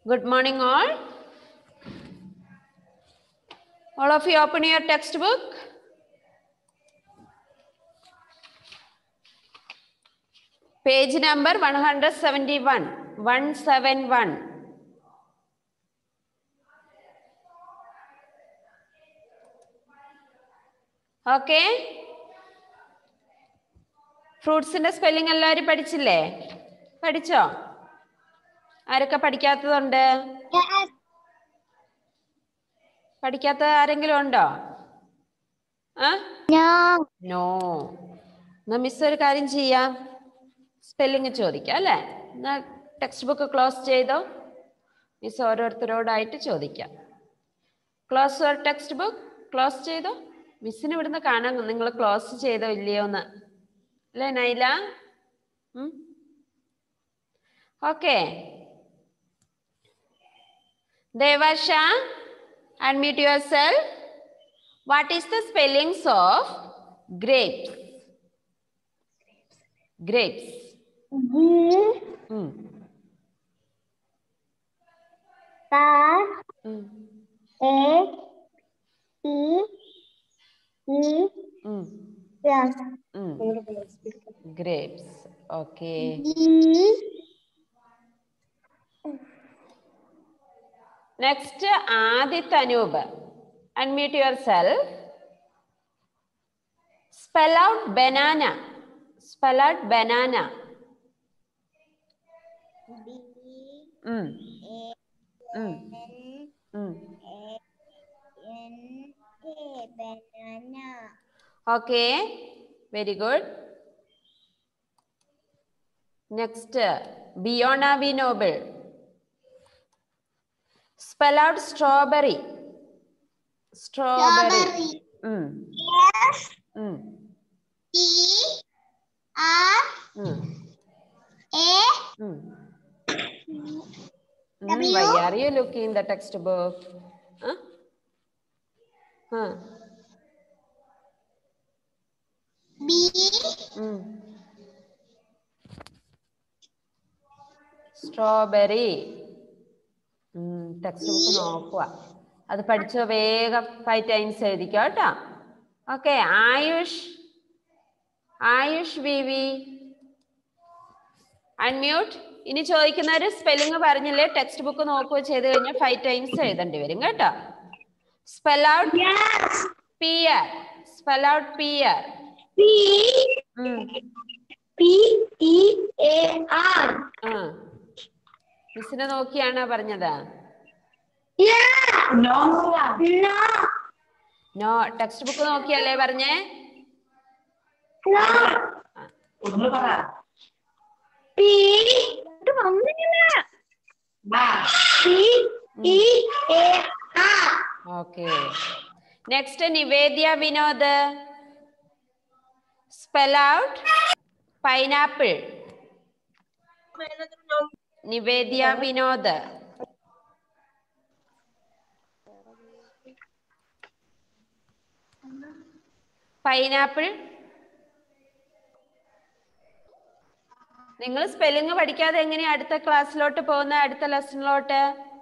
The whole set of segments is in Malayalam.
Good morning all. All of you open your textbook. Page number 171. 171. Okay. Fruits in the spelling എല്ലാവരും പഠിച്ചില്ലേ? പഠിച്ചോ? ആരൊക്കെ പഠിക്കാത്തതുണ്ട്? പഠിക്കാത്ത ആരെങ്കിലും ഉണ്ടോ? നോ. എന്നാ മിസ് ഒരു കാര്യം ചെയ്യാം, സ്പെല്ലിങ് ചോദിക്കാം അല്ലേ? എന്നാ ടെക്സ്റ്റ് ബുക്ക് ക്ലോസ് ചെയ്തോ, മിസ് ഓരോരുത്തരോടായിട്ട് ചോദിക്കാം. Close your text book. Close ചെയ്തോ. മിസ്സിന് ഇവിടുന്ന് കാണാൻ നിങ്ങൾ ക്ലോസ് ചെയ്തോ ഇല്ലയോ എന്ന് അല്ലേ Naila? Okay. Devasha, unmute yourself. What is the spellings of grapes? Grapes. Grapes. Okay. Next, Adit Anub. Unmute yourself. Spell out banana. Spell out banana. Banana. Okay, very good. Next, Biona V. Noble. Spell out strawberry. Strawberry. S T R A W. Why are you looking in the textbook? B Strawberry. Text book നോക്കുക, അത് പഠിച്ചോ വേഗം 5 times എഴുതിക്കോ കേട്ടോ. Okay. Ayush V V unmute. ഇനി ചോദിക്കുന്നവര് സ്പെല്ലിംഗ് പറഞ്ഞില്ലേ ടെക്സ്റ്റ് ബുക്ക് നോക്കുക ചെയ്ത് കഴിഞ്ഞാൽ 5 times എഴുതേണ്ടി വരും കേട്ടോ. Spell out pear. Spell out pear. PEAR. മിസ്സിനെ നോക്കിയാണോ പറഞ്ഞത്? നോ. ടെക്സ്റ്റ് ബുക്ക് നോക്കിയല്ലേ പറഞ്ഞേ? Okay. Next Nivedya Vinod. Spell out pineapple. Nivedya Vinod. Pineapple. നിങ്ങൾ സ്പെല്ലിംഗ് പഠിക്കാതെ എങ്ങനെയാ അടുത്ത ക്ലാസ്സിലോട്ട് പോകുന്ന, അടുത്ത ലെസണിലോട്ട്?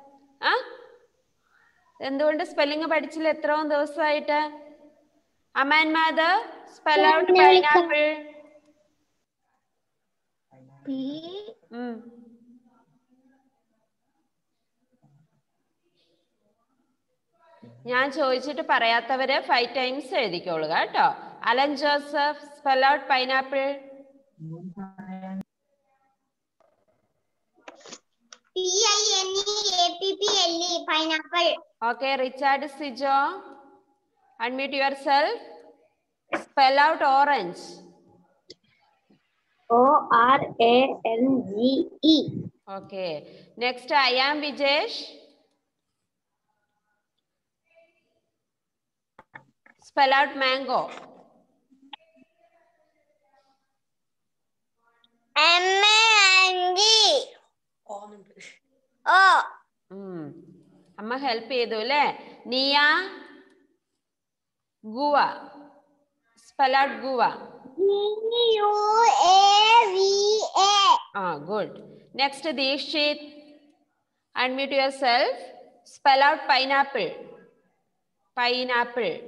എന്തുകൊണ്ട് സ്പെല്ലിംഗ് പഠിച്ചില്ല എത്രയും ദിവസമായിട്ട്? Aman Madhav, spell out pineapple. ഞാൻ ചോദിച്ചിട്ട് പറയാത്തവര് 5 times എഴുതിക്കോളുക കേട്ടോ. Alan Joseph, spell out pineapple. PINEAPPLE pineapple. Okay, Richard Sijo, unmute yourself. Spell out orange. ORANGE. Okay. Next, I am Vijesh. Spell out mango. MANG. അമ്മ ഹെൽപ്പ് ചെയ്തു അല്ലേ? Niya. Guava. Spell out guava. GUAVA. Good. Next, Dikshit. Unmute yourself. Spell out pineapple. Pineapple.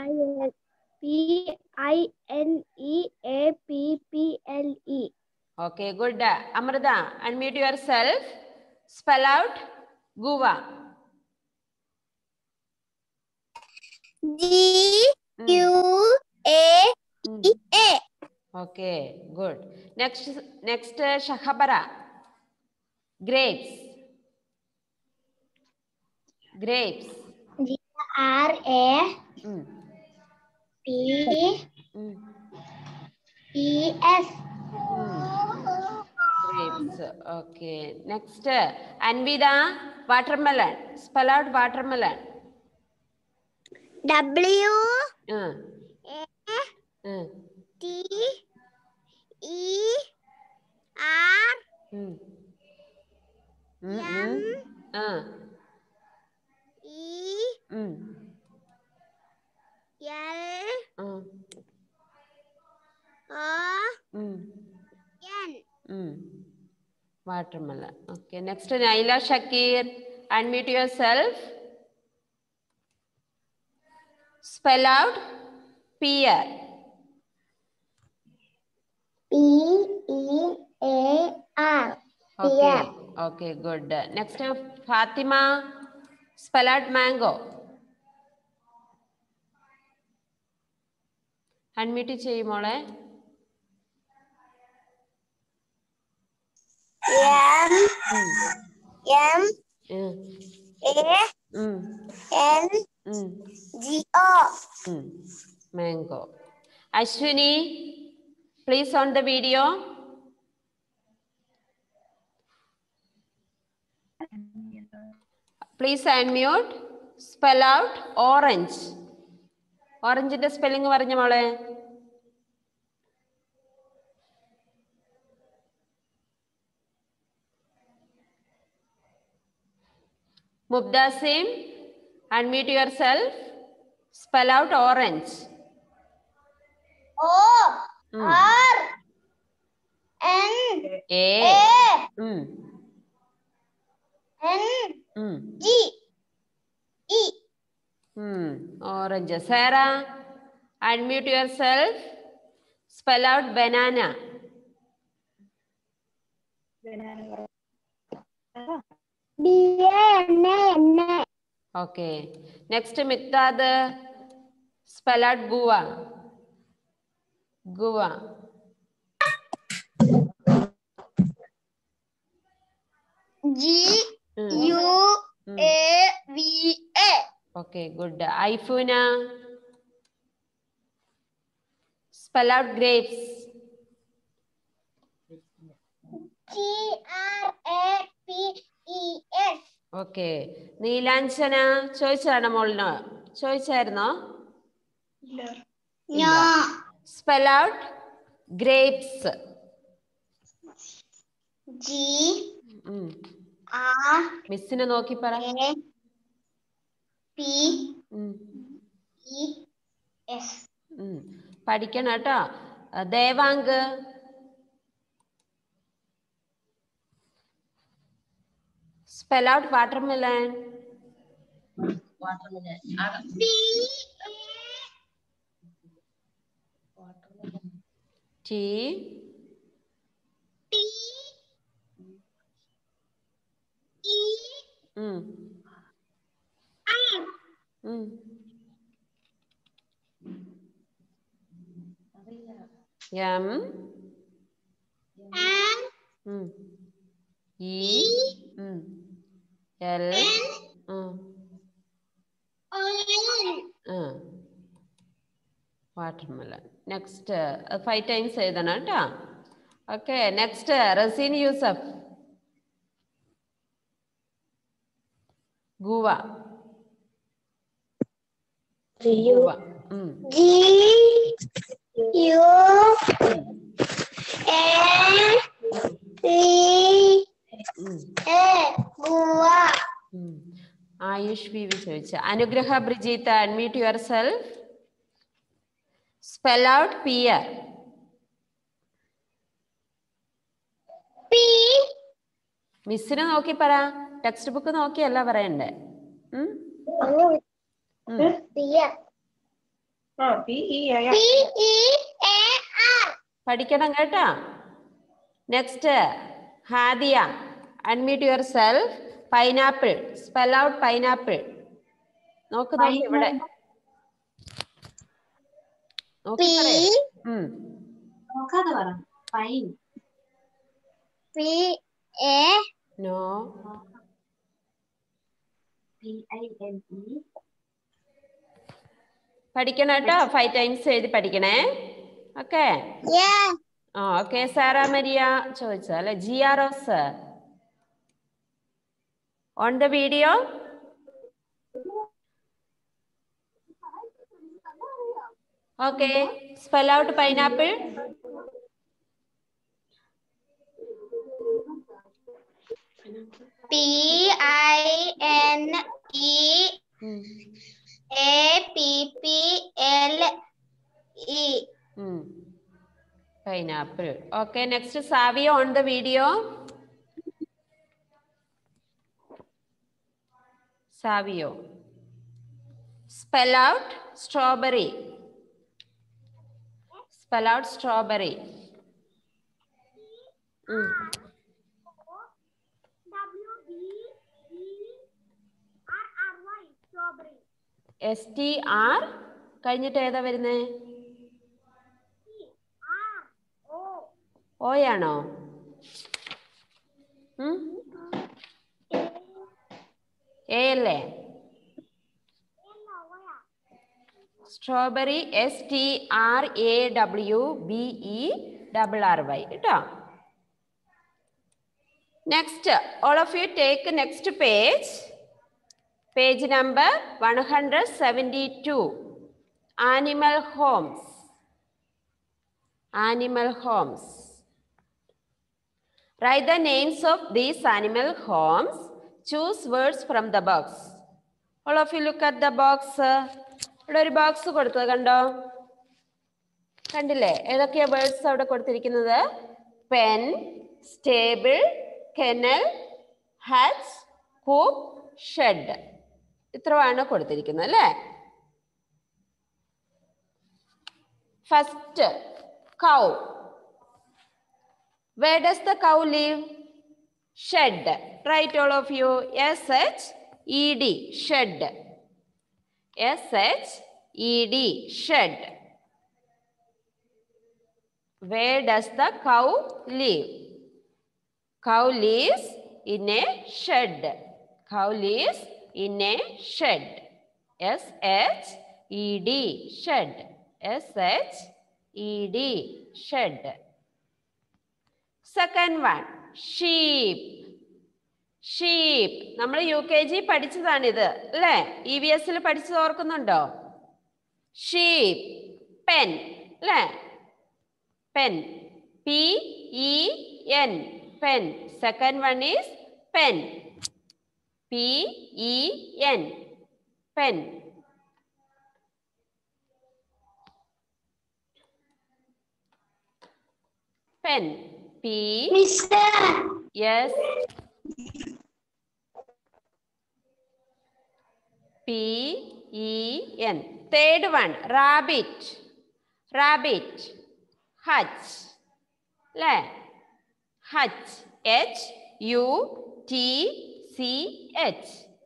Pineapple. Okay, good. Amrita, unmute yourself. Spell out guava. Guava. Okay, good. Next, Shahabara. Grapes. Grapes. GRAPES. Grapes. Okay. Next, Anvida, watermelon. Spell out watermelon. Watermelon. Okay. Next, Naila Shakir. Unmute yourself. Spell out pear. PEAR. Okay. Okay, good. Next, Fatima. Spell out mango. Unmute ചെയ്യുമോളെ. MANGO. Mango. Ashwini, please on the video. Please unmute. Spell out orange. Orange ന്റെ spelling പറഞ്ഞ മോളെ. Mubdasim, unmute yourself. Spell out orange. Orange. Sarah, unmute yourself. Spell out banana. BANANA. Okay. Next, Mittad, spell out guava. Guava. GUAVA. Okay, good. Aifuna, spell out grapes. GRAPES. Okay. നീലാഞ്ചന ചോദിച്ചാണോ മോളിനോ? ചോദിച്ചായിരുന്നോ? No. Spell out grapes. മിസ്സിനെ നോക്കി പറ. GRAPES. പഠിക്കണം കേട്ടോ. Devank, spell out watermelon. T M E L watermelon. Next, 5 times എഴുതണം കേട്ടോ. Okay, next, Razin Yusuf. Guava. Guava. Guava. Ayush Vivi ചോദിച്ചു. Anugraha Brijita, unmute yourself. Spell out pear. മിസ്സിനെ നോക്കി പറ. ടെക്സ്റ്റ് ബുക്ക് നോക്കിയല്ല പറയണ്ടേ. പഠിക്കണം കേട്ടാ. Next Hadiya, unmute yourself. Pineapple, spell out pineapple. നോക്ക് ഇവിടെ നോക്കി പറയാം. നോ, പഠിക്കണം കേട്ടോ. 5 ടൈംസ് എഴുതി പഠിക്കണേ. ഓക്കെ. ഓക്കെ. സാറ മരിയ ചോദിച്ചത് അല്ലെ. Jiarose on the video. Okay. Spell out pineapple. PINEAPPLE. Pineapple. Okay, next Savio on the video. Savio. Spell out strawberry. Spell out strawberry. Strawberry. STR കഴിഞ്ഞിട്ട് ഏതാ വരുന്നേ? ഓയാണോ? എ അല്ലേ? സ്ട്രോബെറി STRAWBERRY കേട്ടോ. Next all of you take next page. Page number 172. Animal homes. Animal homes. Write the names of these animal homes. Choose words from the box. All of you look at the box. ഇവിടെ ഒരു ബോക്സ് കൊടുത്തത് കണ്ടോ? കണ്ടില്ലേ? ഏതൊക്കെയാ വേർഡ്സ് അവിടെ കൊടുത്തിരിക്കുന്നത്? Pen, stable, kennel, hutch, coop, shed. ഇത്രയാണ് കൊടുത്തിരിക്കുന്നത് അല്ലേ? First cow. Where does the cow live? Shed. Write all of you. SHED. Shed. SHED. Shed. Where does the cow live? Cow lives in a shed. Cow lives in a shed. SHED. Shed. SHED. Shed. Second one, sheep. Sheep. നമ്മൾ UKG പഠിച്ചതാണിത് അല്ലേ? EVS പഠിച്ചത് ഓർക്കുന്നുണ്ടോ? Sheep. Pen അല്ലേ? Pen. PEN. Pen. Second one is pen. PEN. Pen. Pen. P. Mister. Yes. PEN. Third one, rabbit. Rabbit. Hutch. Le. Hutch. HUTCH.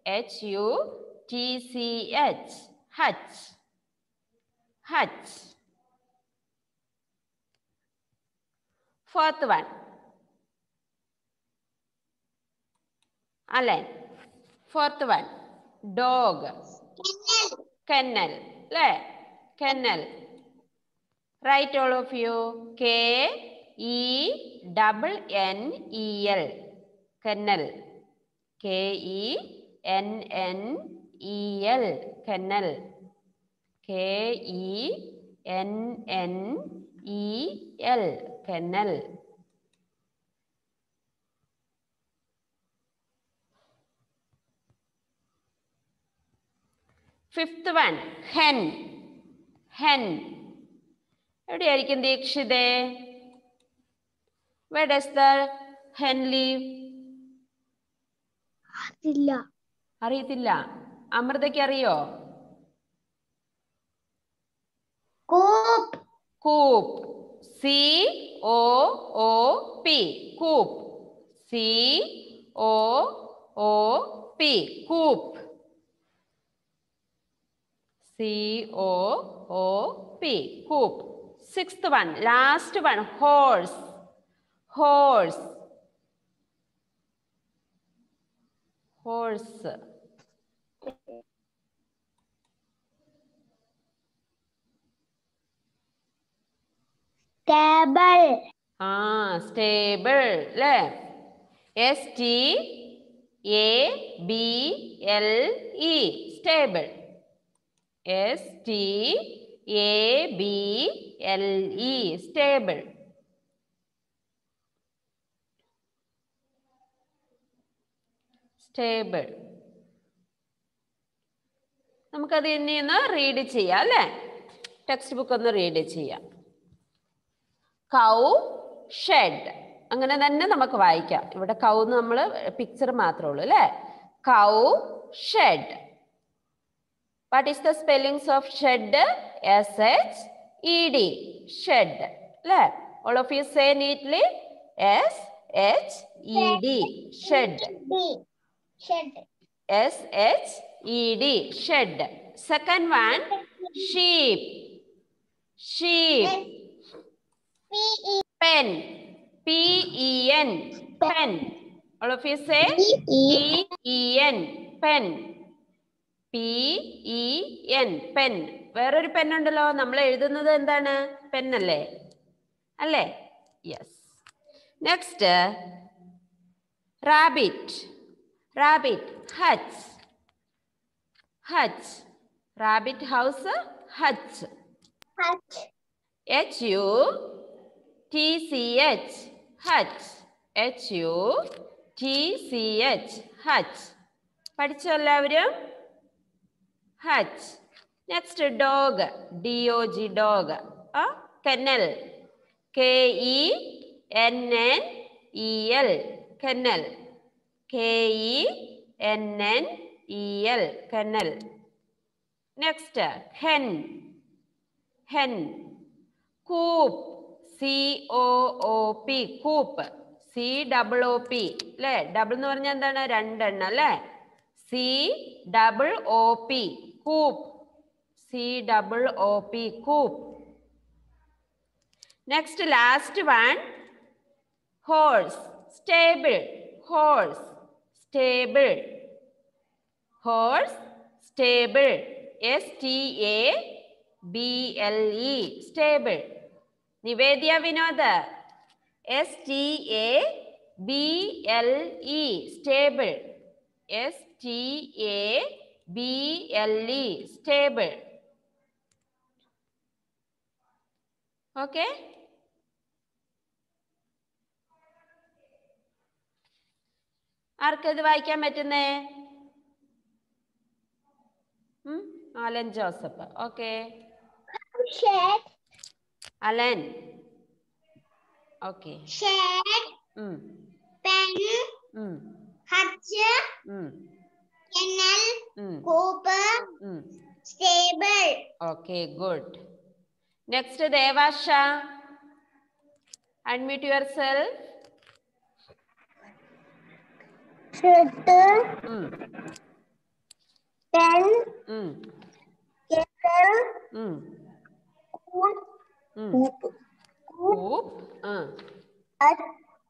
HUTCH. Hutch. Hutch. Fourth one. Alan. Fourth one. Dog. Kennel. Le. Kennel. Write all of you. KENNEL. Kennel. KENNEL. Kennel. KENNEL. Kennel. Fifth one, hen. Hen. എവിടെയായിരിക്കും ദീക്ഷിതേ? Where does the hen live? അറിയത്തില്ല. അമൃതയ്ക്ക് അറിയോ? Coop. കൂപ്പ്. COOP. കൂപ്പ്. COOP. കൂപ്പ്. COOP. കൂപ്പ്. Sixth one, last one, horse. Horse. Horse. Stable. Stable അല്ലേ? STABLE. stable. STABLE. stable. Stable. നമുക്കത് ഇനി ഒന്ന് റീഡ് ചെയ്യാം അല്ലേ? ടെക്സ്റ്റ് ബുക്ക് ഒന്ന് റീഡ് ചെയ്യാം. Cow shed. അങ്ങനെ തന്നെ നമുക്ക് വായിക്കാം. ഇവിടെ കൗ എന്ന് നമ്മൾ പിക്ചർ മാത്രമേ ഉള്ളൂ അല്ലേ? Cow shed. What is the spellings of shed? SHED. Shed അല്ലേ? All of you say neatly. SHED. Shed. Shed. SHED. shed. Second one, sheep. Sheep. Pen. PEN. Pen. All of you say PEN. Pen. PEN. Pen. വേറൊരു പെൻ ഉണ്ടല്ലോ, നമ്മൾ എഴുതുന്നത് എന്താണ്? പെൻ അല്ലേ? അല്ലേ? Yes. Next, rabbit. Rabbit. Hutch. Hutch. Rabbit house. Hutch. Hutch. HUTCH. Hutch. HUTCH. Hutch. പഠിച്ചോ എല്ലാവരും? Hutch. Next, dog. DOG. Dog. Kennel. KENNEL. Kennel. KENNEL. Kennel. Next, hen. Hen. Coop. COOP. Coop. COOP. അല്ലേ? ഡബിൾ എന്ന് പറഞ്ഞാൽ എന്താണ്? രണ്ടെണ്ണം അല്ലേ? COOP. Coop. COOP. Coop. Next, last one, horse. Stable. Horse. Stable. Horse. Stable. STABLE. Stable. Nivedya Vinod. STABLE. Stable. STABLE. Stable. Okay? ആർക്കത് വായിക്കാൻ പറ്റുന്നേ? Alan Joseph. Okay. Shed. Alan. Okay. Shed. Pen. Hutch. Kennel. Coop. Stable. Okay, good. Next, Devasha. Unmute yourself. Shed. Pen. Kennel. Coop. Coop. Hutch.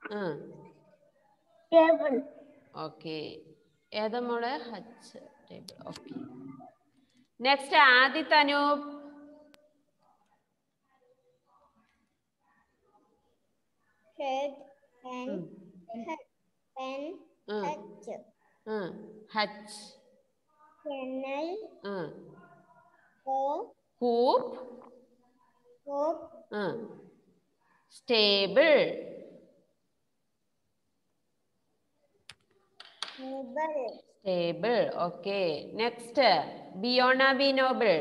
Stable. Okay. ഏതാ മോളെ? Hutch table. Okay. Next, Adith Anoop. Shed. Pen. Pen. Hutch. Hutch. Kennel. Coop. Stable. Stable. Okay. Next, Biona B. Noble.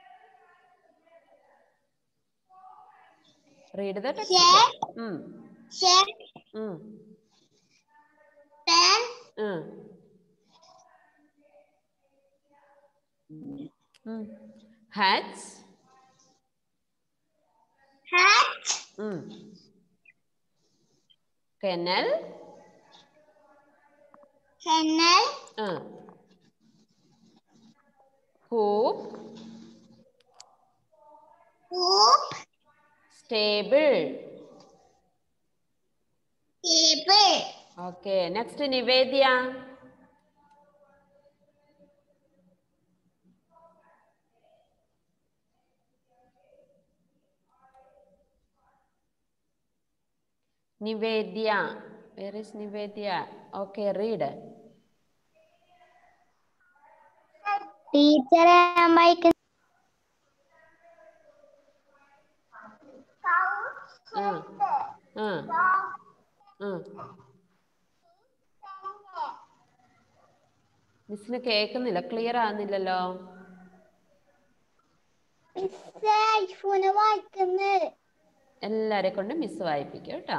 Read the text. Shed. Shed. Pen. Hats. Hat. Kennel. Kennel. Coop. Coop. Stable. Table. Okay. Next, Nivedya. Nivedya. Where is Nivedya? Okay, read. Teacher, am I മിസ്സിന് കേൾക്കുന്നില്ല, ക്ലിയർ ആകുന്നില്ലല്ലോ. എല്ലാരെ കൊണ്ട് മിസ് വായിപ്പിക്കും കേട്ടോ.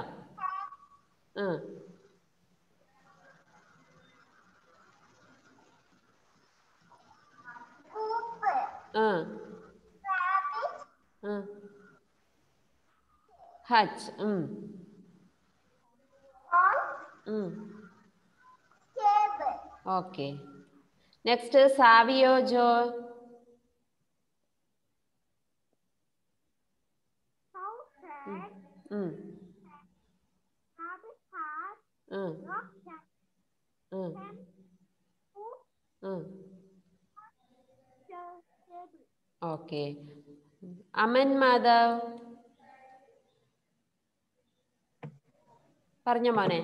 Hutch. Okay. Next Savio Jo. Okay. Aman Madhav പറഞ്ഞ മോനെ.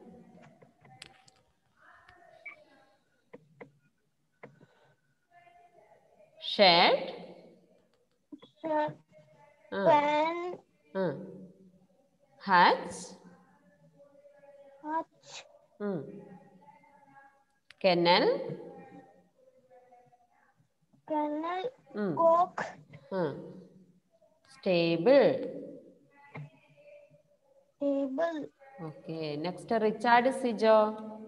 Shed. Hutch. Kennel. cook. Stable. Table. Okay. Next Richard Sijo.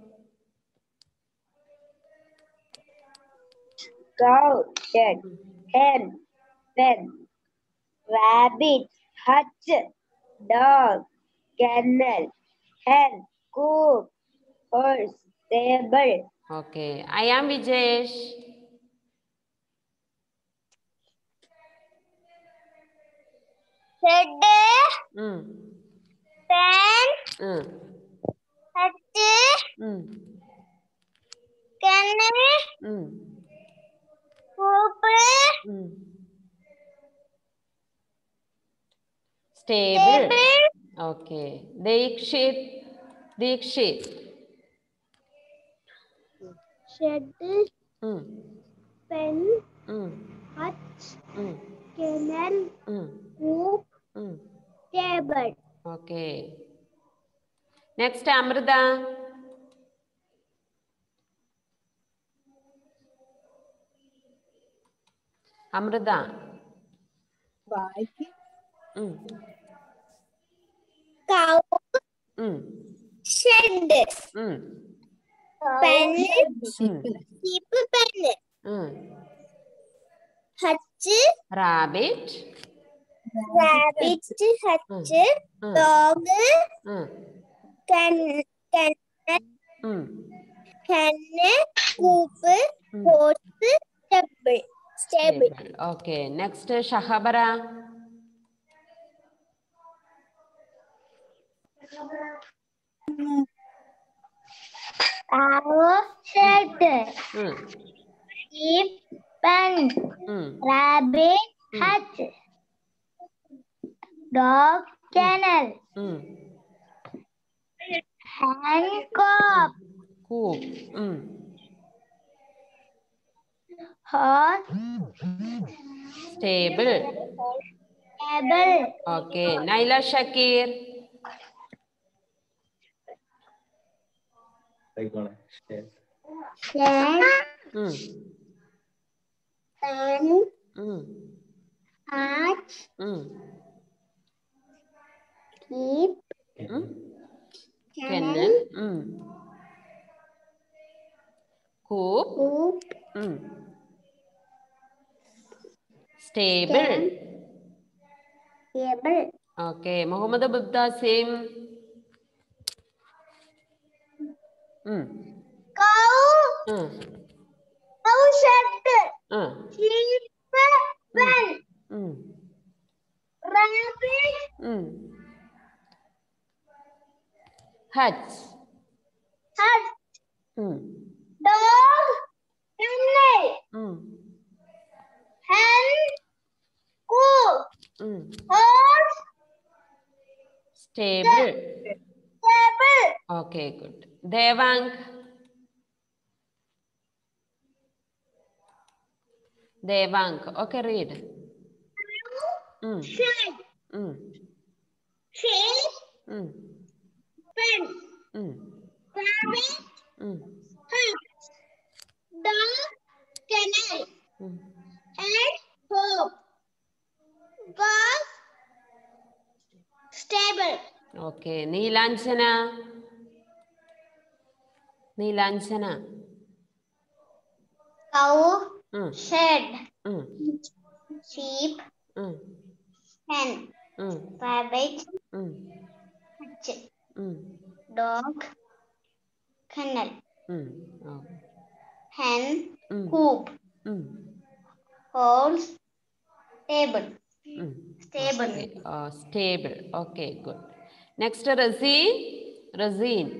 Cow. Shed. Hen. Pen. Rabbit. Hutch. Dog. Kennel. Hen. Coop. Horse. Table. Okay. I am Vijesh. Shed. Pen. Hutch. Kennel. Coop. Stable. Okay. Dikshith. Dikshith. Shed. Pen. Hutch. Kennel. Coop. Table. Okay. Next Amrita. Amrita. Cow. Shed. Pen. Sheep. Pen. Hutch. Rabbit. Rabbit. Hutch. Dog. Kennel. Hen. Coop. Horse. Table. Stable. Okay. Next Shahabara. Cow. Shed. Sheep. Pen. Rabbit. Hutch. Dog. Kennel. Hen. Coop. Coop. Horse. Stable. Table. Okay. Naila Shakeer. Shed. Pen. Hutch. Keep. Kennel. Coop. Coop. Stable. Stable. Okay. Muhammad Abda, same. Cow. Cow shed. Sheep. Pen. Rabbit. Hut. Hut. Dog. Kennel. Hen. Coop. Horse. Stable. Stable. Okay, good. Devang. Devang. Okay, read. Shed. Sheep. Pen. Rabbit. Hut. Dog. Kennel. Hen. Coop. Dog. Stable. Okay. Neelanjana. Neelanjana. Cow. Shed. Sheep. Hen. Rabbit. Hutch. Dog. Kennel. Hen. Coop. Horse. Stable. Stable. Okay. Stable. Okay, good. Next, Razeen. Razeen.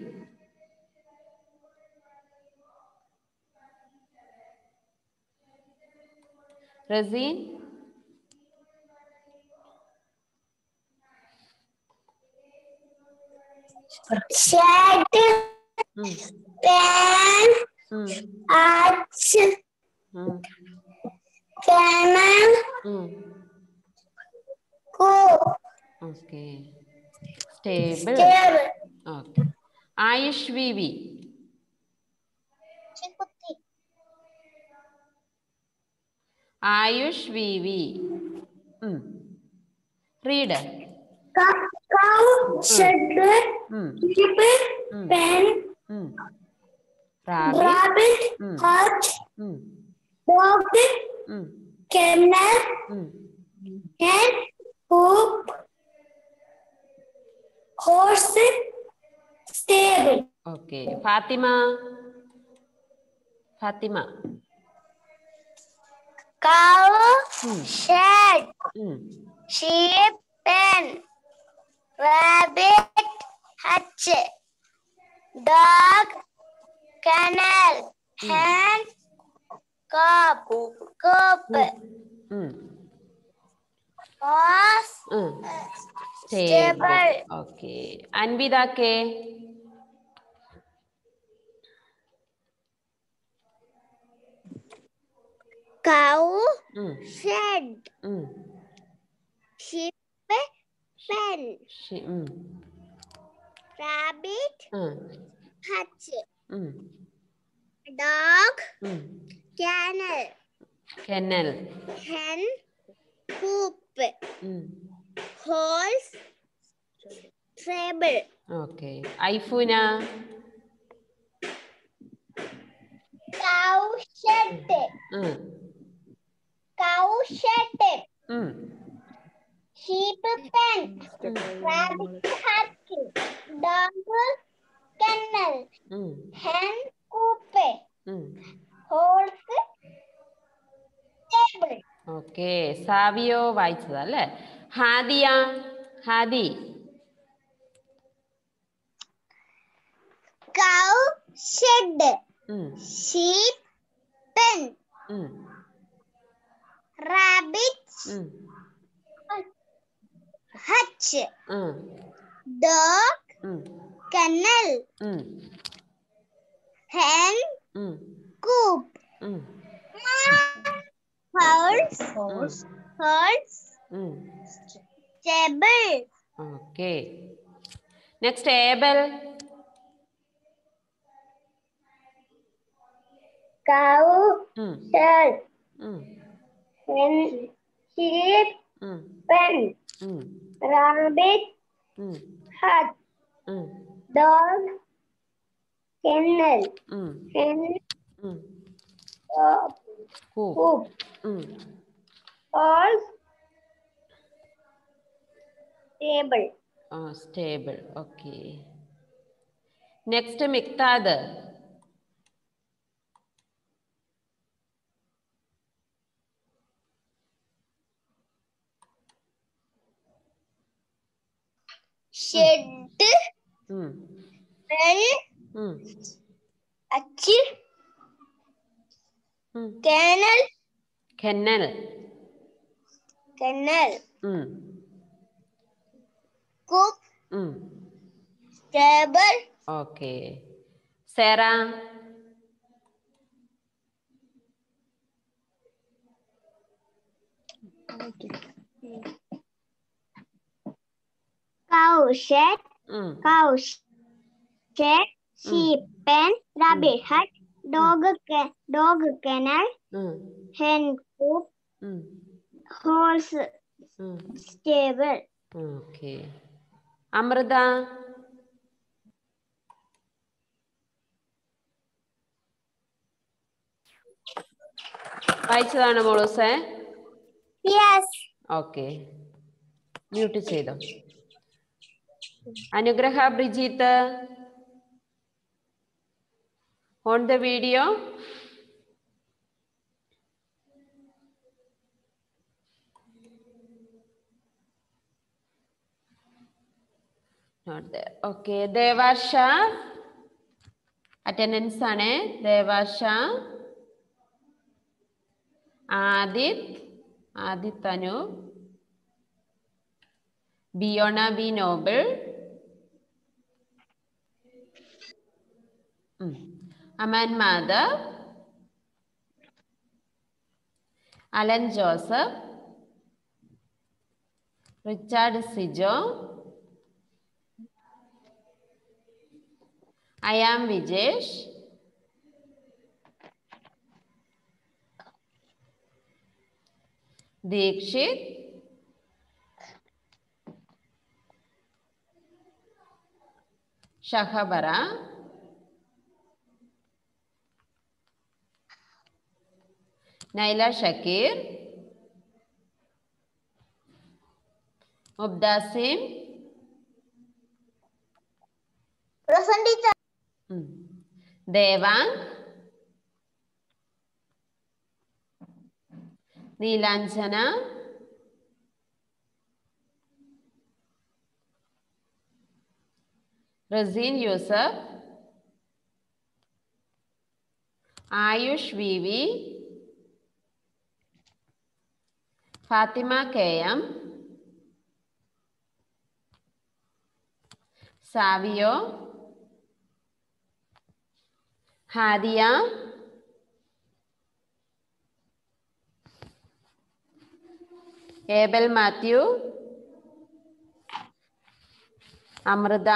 Razeen. Shed. Pen. Hutch. Kennel. Coop. Okay. Stable. Stable. Okay. Ayush Vivi. Chikutti. Ayush Vivi. Read. Cow. Shed. Sheep. Pen. Rabbit. Hutch. Dog. Kennel. Hen. Coop. Horse. Stable. Okay. Fatima. Fatima. Cow. Shed. Sheep. Pen. Rabbit. Hutch. Dog. Kennel. Hen. Coop. Horse. Stable. Okay. Anvida K. Cow. Shed. Sheep. Pen. Rabbit. Hutch. Dog. Kennel. Kennel. Hen. Coop. Horse. Stable. Okay. Aifuna. Cow shed. Cow shed. Sheep pen. Rabbit hutch. Dog kennel. Hen coop. Horse stable. Okay. Savio വായിച്ചതല്ലേ? Hadiya. Hadi. Cow shed. Sheep pen. Rabbit hutch. Dog kennel. Hen coop. Horse stable. Okay. Next, Abel. Cow shed. Hen sheep pen. Rabbit hutch. Dog. Kennel. Hen. Coop. Horse. Stable. Stable. Okay. Next, Miqdad. Shed. Pen. Achir. Kennel. Kennel. Kennel. Coop. Stable. Okay. Sarah. Cow shed. Cow shed. Sheep pen. Rabbit hut. Dog kennel. Hen coop. Horse stable. Okay. Amrita. വായിച്ചതാണ് മോളൂസേ? Yes. ഓക്കെ. മ്യൂട്ട് ചെയ്തോ. Anugraha Brijith, on the video. Okay. Devarsha attendance ആണ്. Devarsha, Adith Anu, Biona B Noble, Aman Madhav, Alan Joseph, Richard Sijo, I'm Vijesh, Dikshith, Shahabara, Naila Shakeer, Mubdasim, Present teacher. Devang, Neelanjana, Razeen Yusuf, Ayush V V, Fathima K M, Savio, Hadiya, Abel Mathew, Amrita,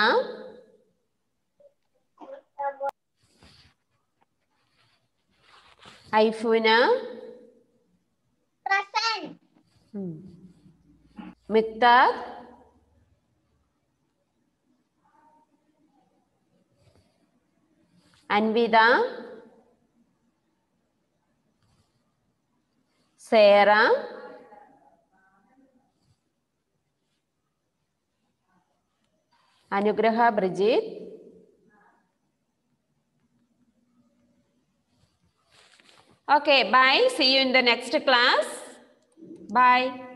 Aifuna, Present. Miqdad, Anvitha, Sera, Anugraha Brijith, okay, bye. See you in the next class. Bye.